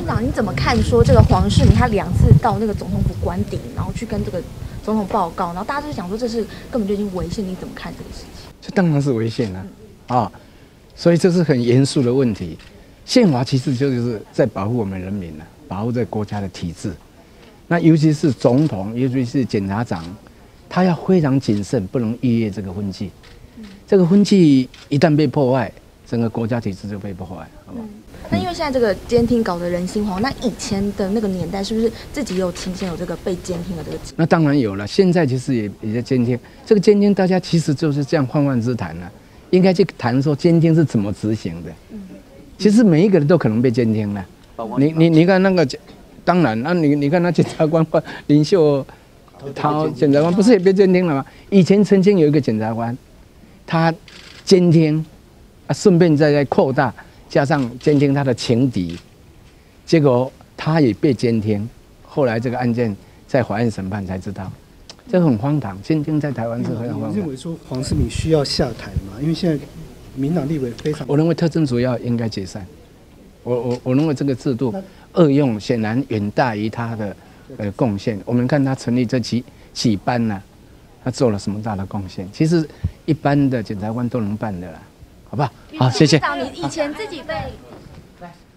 院长，你怎么看说这个黄世明他2次到那个总统府官邸，然后去跟这个总统报告，然后大家就想说这是根本就已经违宪，你怎么看这个事情？ 这当然是违宪了，所以这是很严肃的问题。宪法其实就是在保护我们人民保护这个国家的体制。那尤其是总统，尤其是检察长，他要非常谨慎，不能逾越这个分际。这个分际一旦被破坏，整个国家体制就被破坏，好不好？ 那因为现在这个监听搞得人心惶，那以前的那个年代是不是自己有亲身有这个被监听的这个？ 那当然有了，现在其实也在监听。这个监听大家其实就是这样泛泛之谈应该去谈说监听是怎么执行的。其实每一个人都可能被监听了。你看那个。当然，那你看那检察官林秀涛检察官不是也被监听了吗？以前曾经有一个检察官，他监听，顺便再扩大，加上监听他的情敌，结果他也被监听。后来这个案件在法院审判才知道，这个很荒唐。监听在台湾是非常荒唐。 你认为说黄世明需要下台吗？因为现在民党立委非常， 我认为特侦主要应该解散。我认为这个制度恶用显然远大于他的贡献。我们看他成立这几班他做了什么大的贡献？其实一般的检察官都能办的啦，好不好？好，谢谢。 你以前自己被。